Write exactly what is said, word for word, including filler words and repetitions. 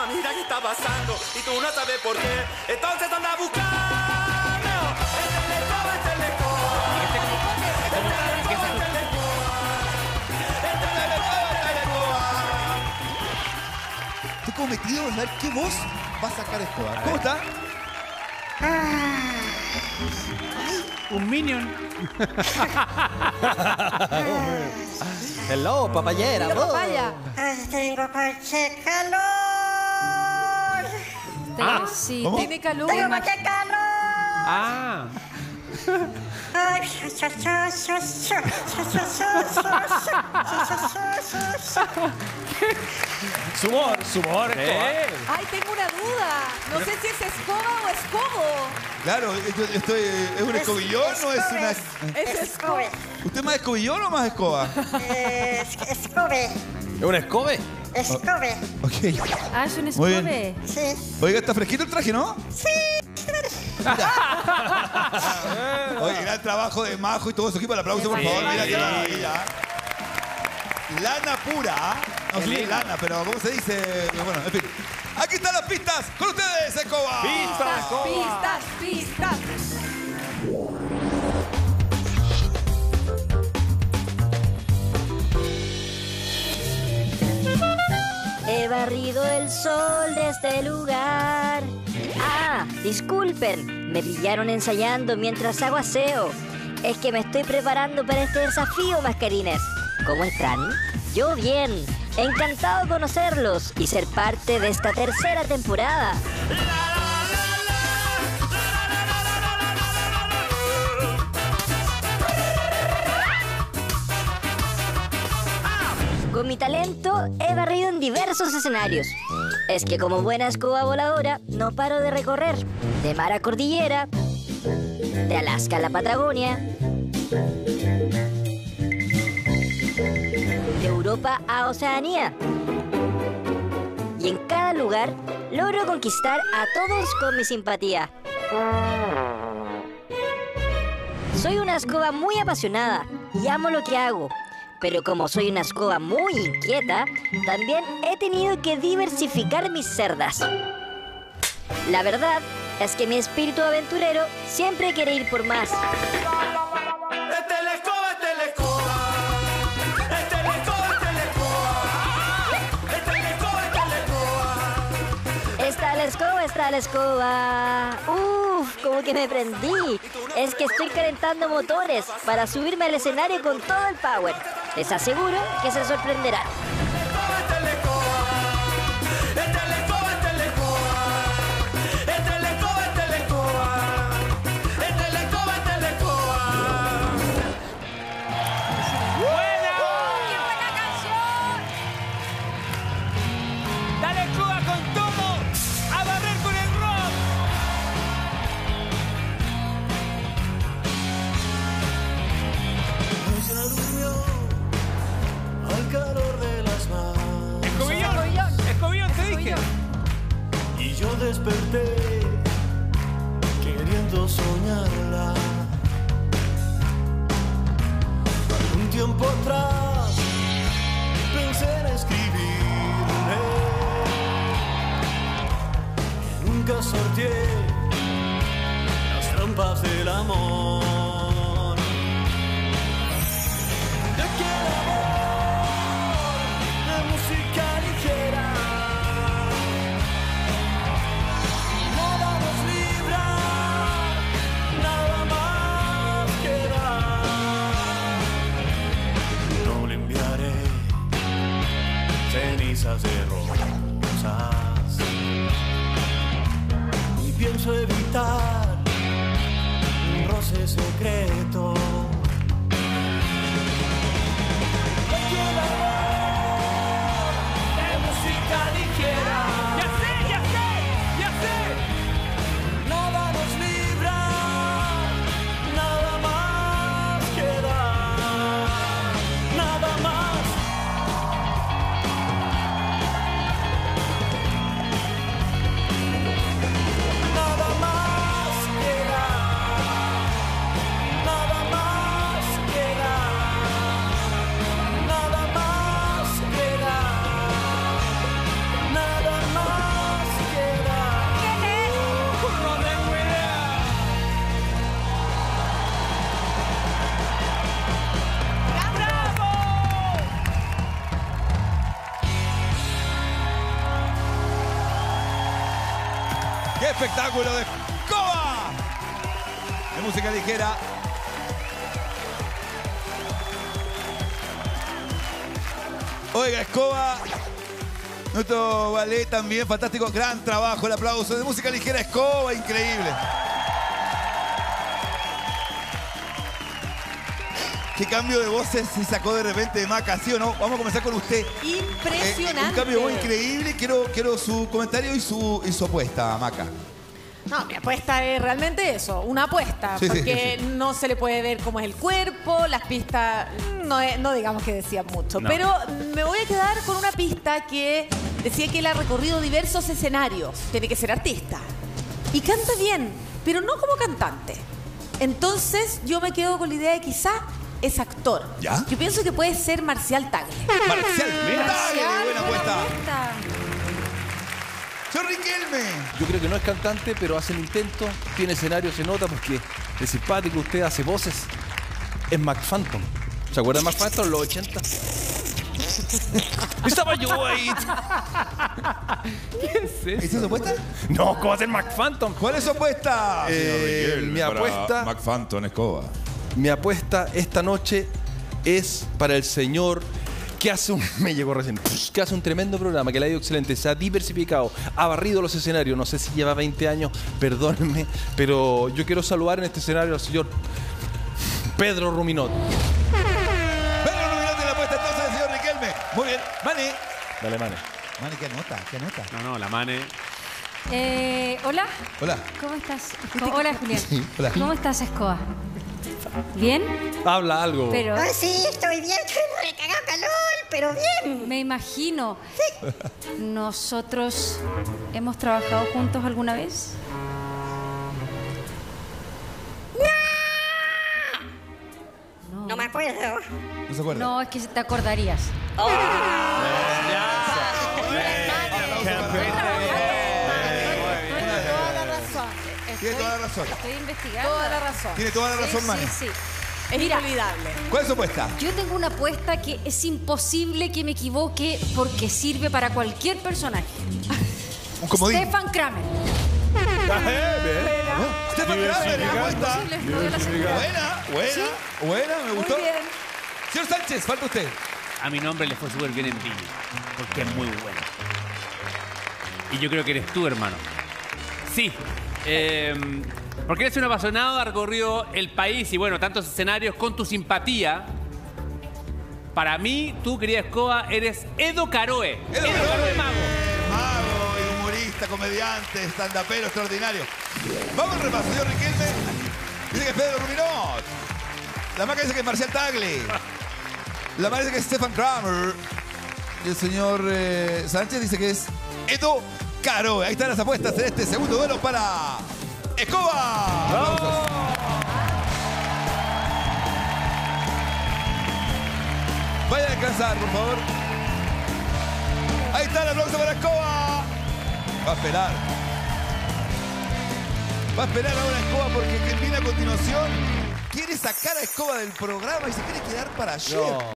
Escoba, mira qué está pasando y tú no sabes por qué. Entonces anda a buscarme. Esta es la escoba, esta es la escoba. Esta es la escoba, esta es la escoba. Esta es la escoba, esta es la escoba. Estoy como metido en ver qué voz va a sacar Escobar. ¿Cómo está? Un minion. Hello, papayera. Digo, papaya. Ay, tengo cualquier calor. Ah, sí, ¿cómo? tiene calor. Tengo cualquier calor. Ah. Ay, cha, cha, cha, cha, cha, cha, cha. Su humor, su humor, Escobar. Ay, tengo una duda. No sé si es escoba o escobo. Claro, yo estoy, ¿es un escobillón o es una...? Es escoba. ¿Usted es más escobillón o más escoba? Es escobe. ¿Es un escobe? Escobe. Ok. Ah, es un Muy escobe. bien. Sí. Oiga, está fresquito el traje, ¿no? Sí. Oye, gran trabajo de Majo y todo su equipo. El aplauso, por Sí, favor. Mira sí. qué maravilla. Lana pura. No sé si es lana, pero ¿cómo se dice? Bueno, en fin. Aquí están las pistas. Con ustedes, Escoba. Pista, Escoba. Pistas, pistas. He barrido el sol de este lugar. Ah, disculpen, me pillaron ensayando mientras hago aseo. Es que me estoy preparando para este desafío, mascarines. ¿Cómo están? Yo bien. Encantado de conocerlos y ser parte de esta tercera temporada. Con mi talento he barrido en diversos escenarios. Es que como buena escoba voladora no paro de recorrer. De mar a cordillera, de Alaska a la Patagonia, de Europa a Oceanía. Y en cada lugar logro conquistar a todos con mi simpatía. Soy una escoba muy apasionada y amo lo que hago. Pero como soy una escoba muy inquieta, también he tenido que diversificar mis cerdas. La verdad es que mi espíritu aventurero siempre quiere ir por más. Esta es la escoba, esta es la escoba. Esta es la escoba, esta es la escoba. Esta es la escoba, esta es la escoba. Está la escoba, está la escoba. Uf, como que me prendí. Es que estoy calentando motores para subirme al escenario con todo el power. Les aseguro que se sorprenderán. Esta es la escoba. Esta es la escoba, esta es la escoba. Esta es la escoba, esta es la escoba. Esta es la escoba, esta es la escoba. ¡Buena! ¡Qué buena canción! ¡Dale, Escoba, con todo! ¡A barrer con el rock! Ella durmió al calor de las manos ¡Escobillón! ¡Escobillón, te dije! y yo desperté queriendo soñarla. Un tiempo atrás pensé en escribirle, que nunca sorteé las trampas del amor. De que el amor de música ligera nada nos libra, nada más queda. No le enviaré cenizas de rosas, ni pienso evitar un roce secreto. ¡Qué espectáculo de Escoba! De música ligera. Oiga, Escoba. Nuestro ballet también, fantástico. Gran trabajo, el aplauso de música ligera. Escoba, increíble. ¿Qué cambio de voces se sacó de repente de Maca, sí o no? Vamos a comenzar con usted. Impresionante. Eh, un cambio de voz increíble. Quiero, quiero su comentario y su, y su apuesta, Maca. No, mi apuesta es realmente eso, una apuesta, Sí, sí, porque sí, sí. no se le puede ver cómo es el cuerpo, las pistas, no, es- no digamos que decían mucho, No. pero me voy a quedar con una pista que decía que él ha recorrido diversos escenarios, tiene que ser artista, y canta bien, pero no como cantante. Entonces yo me quedo con la idea de quizá es actor. ¿Ya? Yo pienso que puede ser Marcial Tagle. Marcial, Mira. Tagle, Marcial, buena apuesta. apuesta. Señor Riquelme. Yo creo que no es cantante, pero hace el intento. Tiene escenario, se nota porque es simpático. Usted hace voces. Es Mac Phantom. ¿Se acuerdan de Mac Phantom en los ochenta? Estaba yo ahí. ¿Qué es eso? ¿Es su apuesta? No, ¿cómo va a ser Mac Phantom? ¿Cuál es su apuesta? Eh, mi apuesta, McPhantom Escoba. mi apuesta esta noche es para el señor que hace un, me llegó recién, que hace un tremendo programa, que le ha ido excelente, se ha diversificado, ha barrido los escenarios, no sé si lleva veinte años, perdónenme, pero yo quiero saludar en este escenario al señor Pedro Ruminot. Pedro Ruminot de la apuesta entonces del señor Riquelme. Muy bien. Mane. Dale, mane. Mane, ¿qué anota? ¿Qué anota? No, no, la Mane. Eh, hola, Hola. ¿cómo estás? Hola, Julián. Hola. ¿Cómo estás, Escoba? ¿Bien? Habla algo. Pero Ah, sí, estoy bien, estoy recagado calor, pero bien. me imagino. ¿Nosotros hemos trabajado juntos alguna vez? No. No me acuerdo. ¿No se acuerda? No, es que te acordarías. Toda la razón. Tiene toda la razón. Estoy investigando. Toda la razón. Tiene toda la razón, Sí, Mane. sí, sí. Es Mira, inolvidable. ¿Cuál es su apuesta? yo tengo una apuesta que es imposible que me equivoque porque sirve para cualquier personaje. Un comodín. Stefan Kramer. Stefan Kramer, la apuesta. Imposible, no veo la señal. Buena, buena, buena, me Muy gustó. bien. Señor Sánchez, falta usted. A mi nombre le fue súper bien en Viña, porque es muy bueno. Y yo creo que eres tú, hermano. Sí, eh, porque eres un apasionado, has recorrido el país y bueno, tantos escenarios con tu simpatía. Para mí, tú, querida Escoba, eres Edo Caroe. Edo Edo Caroe. Caroe Mago. Mago y humorista, comediante, estandapero extraordinario. Vamos al repaso, señor Riquelme. Dice que es Pedro Ruminot. La Maca dice que es Marcial Tagle. La Maca dice que es Stefan Kramer. Y el señor eh, Sánchez dice que es Edo Caroe. Ahí están las apuestas en este segundo duelo para Escoba. Aplausos. Vayan a descansar, por favor. Ahí está el aplauso para Escoba. Va a esperar. Va a esperar ahora Escoba porque quien viene a continuación quiere sacar a Escoba del programa y se quiere quedar para ayer. No.